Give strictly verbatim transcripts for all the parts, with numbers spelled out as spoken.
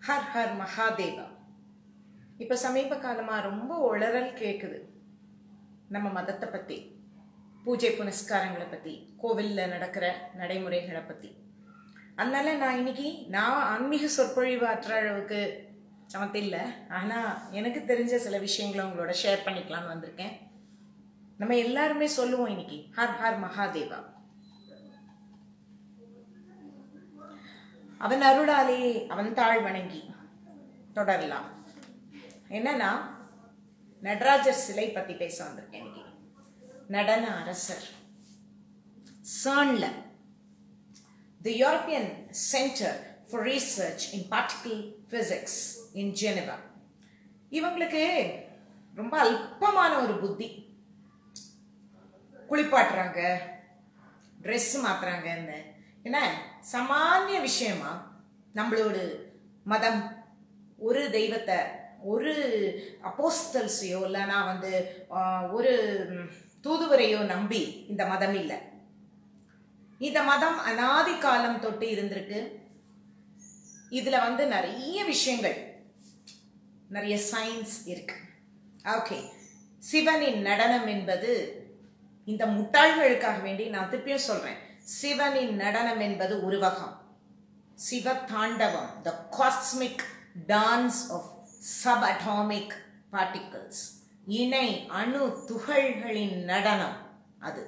Her her Mahadeva. இப்போ சமீப காலமாக ரொம்ப உளறல் கேட்குது நம்ம மதத்தை பற்றி, பூஜை புனஸ்காரங்களை பற்றி, கோவிலில் நடக்கிற நடைமுறைகளை பற்றி. அதனால நான் இன்னைக்கு நான் ஆன்மீக சொற்பொழிவு ஆற்ற அளவுக்கு சமத்தில்லை, ஆனால் எனக்கு தெரிஞ்ச சில விஷயங்களை உங்களோட ஷேர் பண்ணிக்கலான்னு வந்திருக்கேன். நம்ம எல்லாருமே சொல்லுவோம் இன்னைக்கு ஹர் ஹர் மகாதேவா. அவன் அருளாலே அவன் தாழ் வணங்கி தொடரலாம். என்னன்னா, நடராஜர் சிலை பத்தி பேச வந்திருக்கேன் இன்னைக்கு. நடன அரசர் சர்ன்ல, the European Center for Research in Particle Physics in Geneva, இவங்களுக்கு ரொம்ப அல்பமான ஒரு புத்தி. குளிப்பாட்டுறாங்க, ட்ரெஸ் மாத்துறாங்கன்னு என்ன சாமானிய விஷயமா நம்மளோட மதம் ஒரு தெய்வத்தை, ஒரு அப்போஸ்தல்ஸையோ இல்லைனா வந்து ஒரு தூதுவரையோ நம்பி இந்த மதம் இல்லை. இந்த மதம் அநாதி காலம் தொட்டு இருந்திருக்கு. இதுல வந்து நிறைய விஷயங்கள், நிறைய சயின்ஸ் இருக்கு. ஓகே, சிவனின் நடனம் என்பது, இந்த முட்டாள்களுக்காக வேண்டி நான் திருப்பியும் சொல்றேன், சிவனின் நடனம் என்பது உருவகம். சிவ தாண்டவம், the cosmic dance of subatomic particles, இணை அணு துகள்களின் நடனம் அது.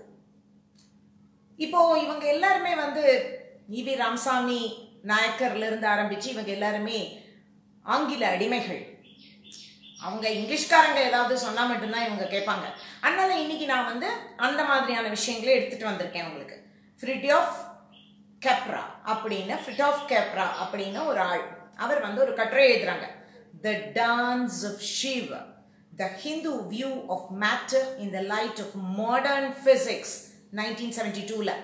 இப்போ இவங்க எல்லாருமே வந்து ஈவி ராமசாமி நாயக்கர்ல இருந்து ஆரம்பிச்சு இவங்க எல்லாருமே ஆங்கில அடிமைகள். அவங்க இங்கிலீஷ்காரங்க ஏதாவது சொன்னா மட்டும்தான் இவங்க கேட்பாங்க. அதனால இன்னைக்கு நான் வந்து அந்த மாதிரியான விஷயங்களை எடுத்துட்டு வந்திருக்கேன் உங்களுக்கு. ஃப்ரிட்யோஃப் கேப்ரா அப்படின்னு ஃப்ரிட்யோஃப் கேப்ரா அப்படின்னு ஒரு ஆள், அவர் வந்து ஒரு கட்டுரை எழுதுறாங்க. The Dance of Shiva, the Hindu view of matter in the light of modern physics, nineteen seventy-two ல.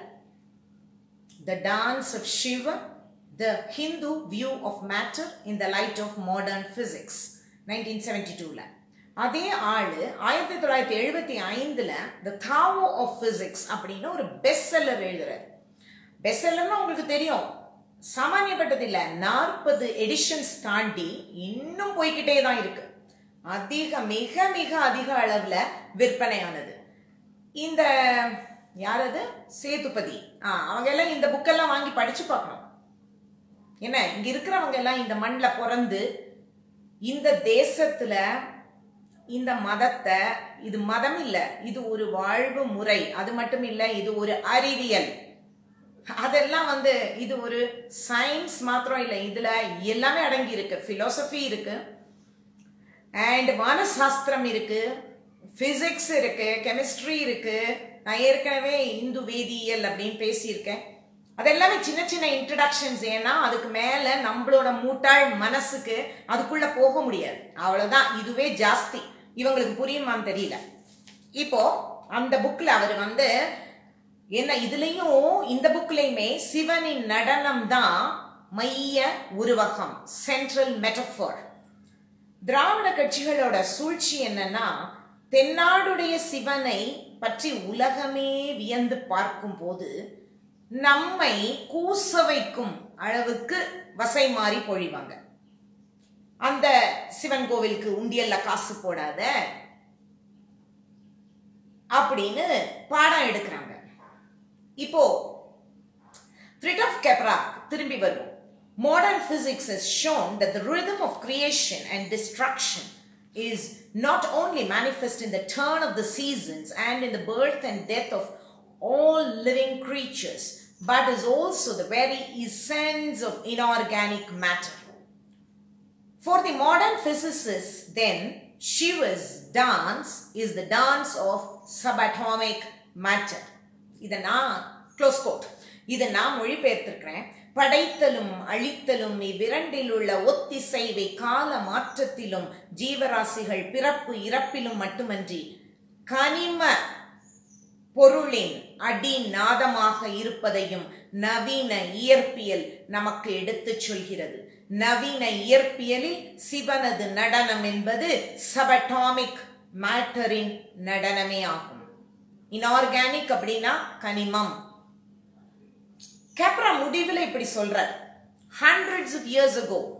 The Dance of Shiva, the Hindu view of matter in the light of modern physics, nineteen seventy-two ல. அதே ஆளு ஆயிரத்தி தொள்ளாயிரத்தி எழுபத்தி ஐந்துல த Tao of physics அப்படின்னு ஒரு பெஸ்ட் செல்லர் எழுதுறாரு. பெஸ்ட் செல்லர்னா உங்களுக்கு தெரியும், சாமானியப்பட்டது இல்லை, நாற்பது எடிஷன்ஸ் தாண்டி இன்னும் போய்கிட்டே தான் இருக்கு. அதிக மிக மிக அதிக அளவுல விற்பனையானது. இந்த யாரது சேதுபதி, ஆஹ் அவங்க எல்லாம் இந்த புக்கெல்லாம் வாங்கி படிச்சு பார்க்கணும். என்ன, இங்க இருக்கிறவங்க எல்லாம் இந்த மண்ணில் பிறந்து இந்த தேசத்துல இந்த மதத்தை, இது மதம் இல்லை, இது ஒரு வாழ்வு முறை, அது மட்டும் இல்லை, இது ஒரு அறிவியல், அதெல்லாம் வந்து இது ஒரு சயின்ஸ் மாத்திரம் இல்லை, இதுல எல்லாமே அடங்கி இருக்கு. பிலோசபி இருக்கு, அண்ட் வானசாஸ்திரம் இருக்கு, பிசிக்ஸ் இருக்கு, கெமிஸ்ட்ரி இருக்கு. நான் ஏற்கனவே இந்து வேதியியல் அப்படின்னு பேசியிருக்கேன். அதெல்லாமே சின்ன சின்ன இன்ட்ரடக்ஷன்ஸ். ஏன்னா அதுக்கு மேல நம்மளோட மூட்டாள் மனசுக்கு அதுக்குள்ள போக முடியாது, அவ்வளவுதான். இதுவே ஜாஸ்தி. இவங்களுக்கு புரியுமான்னு தெரியல. இப்போ அந்த புக்ல அவர் வந்து என்ன, இதுலயும் இந்த புக்லயுமே சிவனின் நடனம் தான் மைய உருவகம், சென்ட்ரல் மெட்டஃபோர். திராவிட கட்சிகளோட சூழ்ச்சி என்னன்னா, தென்னாடுடைய சிவனை பற்றி உலகமே வியந்து பார்க்கும் போது நம்மை கூச வைக்கும் அளவுக்கு வசை மாறி பொழிவாங்க. அந்த சிவன் கோவிலுக்கு உண்டியல்ல காசு போடாத அப்படின்னு பாடம் எடுக்கிறாங்க. இப்போ ஃப்ரிட்யோஃப் கேப்ரா திரும்பி வருவோம். Modern physics has shown that the rhythm of creation and destruction is not only manifest in the turn of the seasons and in the birth and death of all living creatures, but is also the very essence of inorganic matter. For the modern physicists, then, Shiva's dance is the dance of subatomic matter. இதை நான் close code, இதை நான் மொழிபெயர்த்திருக்கிறேன். படைத்தலும் அழித்தலும் இவ்விரண்டில் உள்ள ஒத்திசைவை கால மாற்றத்திலும் ஜீவராசிகள் பிறப்பு இறப்பிலும் மட்டுமன்றி கனிம பொருளின் அடிநாதமாக இருப்பதையும் நவீன இயற்பியல் நமக்கு எடுத்து சொல்கிறது. நவீன இயற்பியலில் சிவனது நடனம் என்பது சபட்டாமிக் மேட்டரின் நடனமே ஆகும். இன்ஆர்கானிக் அப்படின்னா கனிமம். கேப்ரா முடிவில் இப்படி சொல்றார். Hundreds of years ago,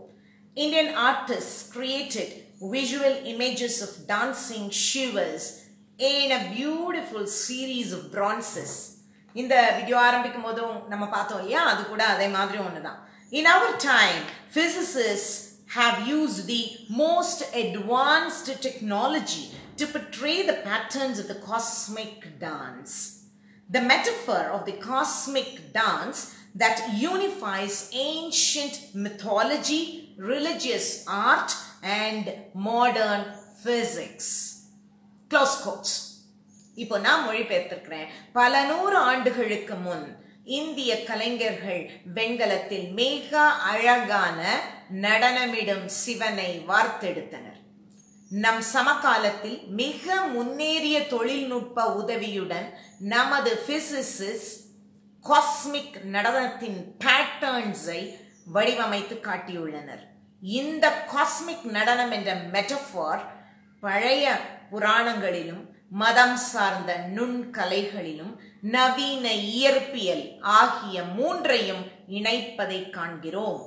Indian artists created visual images of dancing Shivas in a beautiful series of bronzes. இந்த வீடியோ ஆரம்பிக்கும் போதும் நம்ம பார்த்தோம் இல்லையா, அது கூட அதே மாதிரி ஒண்ணுதான். In our time, physicists have used the most advanced technology to portray the patterns of the cosmic dance. The metaphor of the cosmic dance that unifies ancient mythology, religious art, and modern physics. Close quotes. இப்போ நான் மொழிபெயர்த்திருக்கிறேன். பல நூறு ஆண்டுகளுக்கு முன் இந்திய கலைஞர்கள் வெண்கலத்தில் மிக அழகான நடனமிடும் சிவனை வார்த்தெடுத்தனர். நம் சமகாலத்தில் மிக முன்னேறிய தொழில்நுட்ப உதவியுடன் நமது பிசிசிஸ்ட் காஸ்மிக் நடனத்தின் பேட்டர்ன்ஸை வடிவமைத்து காட்டியுள்ளனர். இந்த காஸ்மிக் நடனம் என்ற மெட்டஃபார் பழைய புராணங்களிலும் மதம் சார்ந்த நுண்கலைகளிலும் நவீன இயற்பியல் ஆகிய மூன்றையும் இணைப்பதை காண்கிறோம்.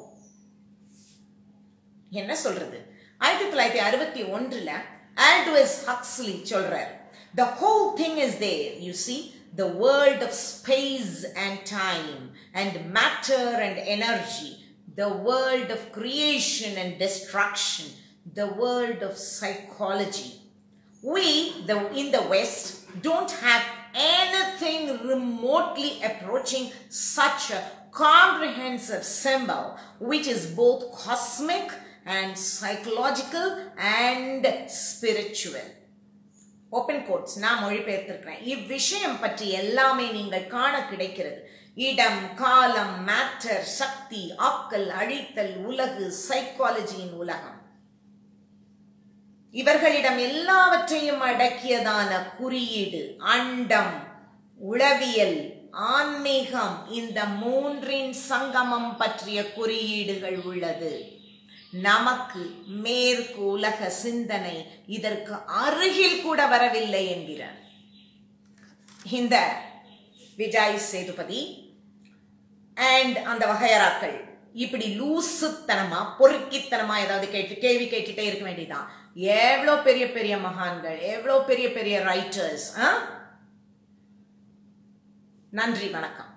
என்ன சொல்றது? ஆயிரத்தி தொள்ளாயிரத்தி அறுபத்தி ஒன்றுல ஆல்டோஸ் ஹக்ஸ்லி சொல்றார், the whole thing is there, you see, the world of space and time and matter and energy, the world of creation and destruction, the world of psychology. We, the, in the West, don't have anything remotely approaching such a comprehensive symbol, which is both cosmic and psychological and spiritual. Open quotes. நான் மொழிபெயர்த்திருக்கிறேன். இவ்விஷயம் பற்றி எல்லாமே நீங்கள் காண கிடைக்கிறது. இடம், காலம், matter, சக்தி, ஆக்கல், அழித்தல், உலகு, சைக்காலஜியின் உலகம். இவர்களிடம் எல்லாவற்றையும் அடக்கியதான குறியீடு, அண்டம், உளவியல், ஆன்மீகம், இந்த மூன்றின் சங்கமம் பற்றிய குறியீடுகள் உள்ளது. நமக்கு மேற்கு உலக சிந்தனை இதற்கு அருகில் கூட வரவில்லை என்கிறார். இந்த விஜய் சேதுபதி அண்ட் அந்த வகையராக்கள் இப்படி லூசுத்தனமா பொறுக்கித்தனமா ஏதாவது கேட்டு கேள்வி கேட்டுட்டே இருக்க வேண்டியதான். எவ்வளோ பெரிய பெரிய மகான்கள், எவ்வளோ பெரிய பெரிய ரைட்டர்ஸ். நன்றி, வணக்கம்.